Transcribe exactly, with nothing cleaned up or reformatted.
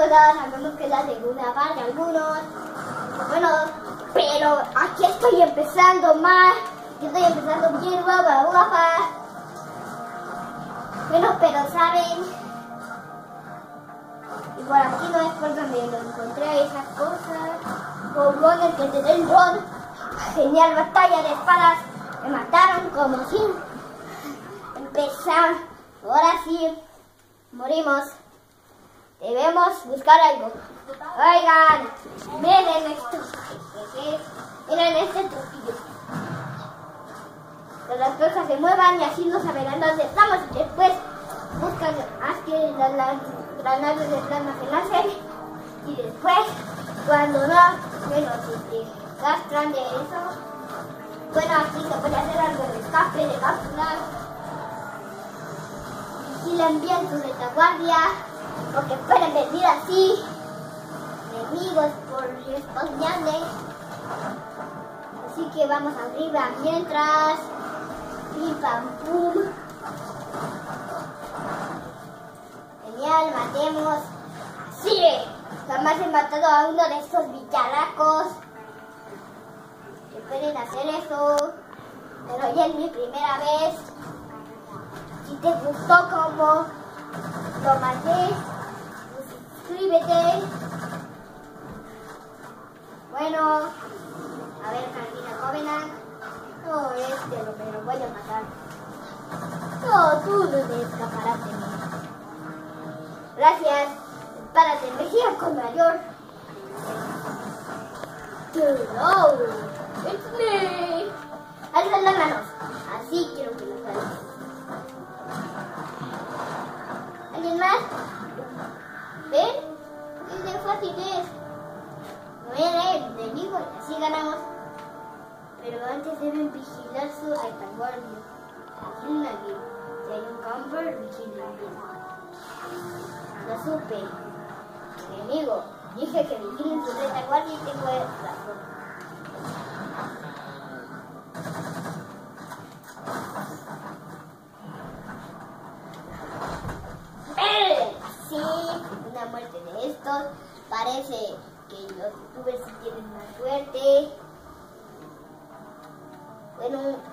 Ya sabemos que es la segunda parte algunos. Bueno, pero aquí estoy empezando mal. Aquí estoy empezando bien guapa, guapa. Bueno, pero saben. Y por aquí no es por donde lo encontré esas cosas. Borbones que te den ron. Genial batalla de espadas. Me mataron como si. Empezamos. Ahora sí. Morimos. Debemos buscar algo. Oigan, miren esto. Miren este truquillo. Que las cosas se muevan y así no sabrán dónde estamos. Y después buscan haz que las, las granadas de plasma se lancen. Y después, cuando no, bueno, si te gastran de eso, bueno, aquí se puede hacer algo de escape, de cápsulas. Vigilan bien su retaguardia. Porque pueden venir así enemigos por responsable. Así que vamos arriba mientras pim pam pum. Genial, matemos así. Jamás he matado a uno de estos bicharracos que pueden hacer eso, pero ya es mi primera vez. Si te gustó como lo maté, suscríbete. Bueno, a ver, Carolina Covenant. No, este lo me lo voy a matar. No, tú no te escaparás de mí. Gracias. Párate, me sigas con mayor. Hello, it's me. Alza las manos. Así quiero que lo salgas. ¿Alguien más? ¿Ven? Es de fácil es. No era el enemigo y así ganamos. Pero antes deben vigilar su retaguardia. Vigilen bien. Si hay un camper, vigilen bien. Lo supe. Enemigo, dije que vigilen su retaguardia y tengo razón. Una muerte de estos. Parece que los youtubers sí tienen más suerte. Bueno,